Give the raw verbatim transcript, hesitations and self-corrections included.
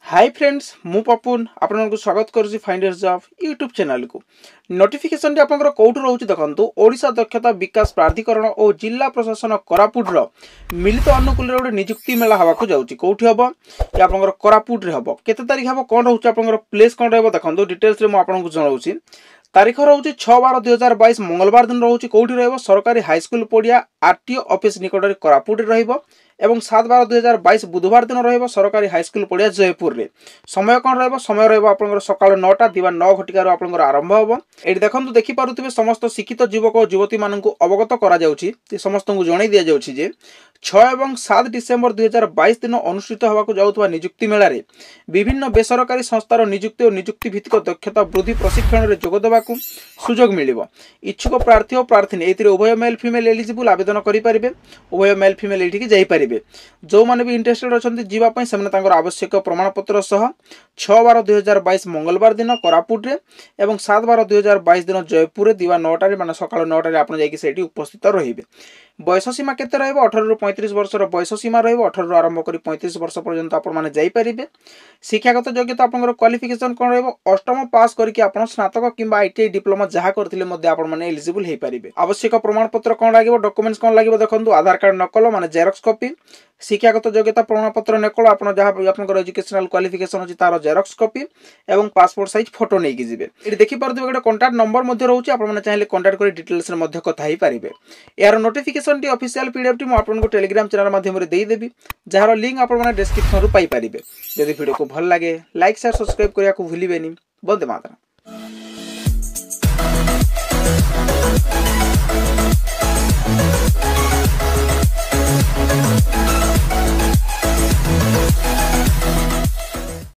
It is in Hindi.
हाय फ्रेंड्स मु पपुन आपन स्वागत करुच्ची फाइंडर्स जॉब यूट्यूब चैनल को। नोटिफिकेशन टी आपनकर कोउठु रहउची देखंतु ओडिशा दक्षता विकास प्राधिकरण और जिला प्रशासन कोरापुट रो मिलित अनुकूल रे गोटे नियुक्ति मेला हवा को जाउची। कोउठी हबो या आपनकर कोरापुट रे हबो, केते तारिख हबो, कोन रहउची आपनकर प्लेस कोन रहबो देखंतु डिटेल्स रे मु आपनकु जणाउची। तारीख रहउची छह बारह दुई हजार बाईस मंगलवार दिन रहउची। कोउठी रहबो सरकारी हाई स्कूल पडिया आरटीओ ऑफिस निकट रे कोरापुट रे रहइबो एवं सात बारह दुई हजार बाईस बुधवार दिन रहिबो सरकारी हाई स्कूल पडिया जयपुर रे। समय कोन रहबो, समय रहबो आपनकर सकाळ नौ दिवा नौ घटिका रो आपनकर आरंभ होबो। एडी देखंतु देखि पारुथिबे समस्त शिक्षित युवक और युवती माननकु अवगत करा जाउची, ते समस्त को जणाई दिया जाउची जे छह एवं सात डिसेंबर दुई हजार बाईस दिन अनुष्ठित होबा को जाउतबा नियुक्ति मेला रे विभिन्न बेसरकारी संस्थार नियुक्ति और नियुक्ति भित्तिक दक्षता वृद्धि प्रशिक्षण रे जोग देबा को सुजोग मिलिबो। इच्छुक प्रार्थी और प्रार्थी एथिरे उभय मेल फीमेल एलिजिबल आवेदन करि परिबे। उभय मेल फीमेल एठी के जाई परिबे। जो माने भी इंटरेस्टेड अछंती जीवा पई सेमने तांकर आवश्यक प्रमाण पत्र सह छह बारह दुई हजार बाईस मंगलवार दिन कोरापुट रे एवं सात बारह दुई हजार बाईस दिन जयपुर रे दिवा नौ रे माने सकाळ नौ रे आपण जाई कि सेठी उपस्थित रहिबे। बयस सीमा केते रहबो, अठारह रु पैंतीस वर्ष रो बयस सीमा रहबो। अठारह रु आरंभ करी पैंतीस वर्ष पर्यंत आपण माने जाई परिबे। शिक्षागत योग्यता आपनकर क्वालिफिकेशन कोन रहबो, अष्टम पास करके आपण स्नातक किबा आईटीआई डिप्लोमा जहा करथिले मध्ये आपण माने एलिजिबल हे परिबे। आवश्यक प्रमाण पत्र कोन लागिबो, डॉक्यूमेंट्स कोन लागिबो देखंतु आधार कार्ड नकल माने जेरॉक्स कॉपी, शिक्षागत योग्यता प्रमाण पत्र नकल आपण जहा आपनकर एजुकेशनल क्वालिफिकेशन अछि तार जेरॉक्स कॉपी एवं पासपोर्ट साइज फोटो नै कि जिवे। एठी देखि परथि ଗୋଟେ कांटेक्ट नंबर मध्ये रहउची, आपण माने चाहिले कांटेक्ट करी डिटेल्स रे मध्ये कथा हे परिबे। यार नोटिफिकेशन टी ऑफिशियल पीडीएफ टी मु आपन को टेलीग्राम चैनल माध्यम रे देई देबी, जहार लिंक आपण माने डिस्क्रिप्शन रो पाई परिबे। यदि वीडियो को भल लागे लाइक शेयर सब्सक्राइब करिया को भूलिबेनी। वंदे मातरम।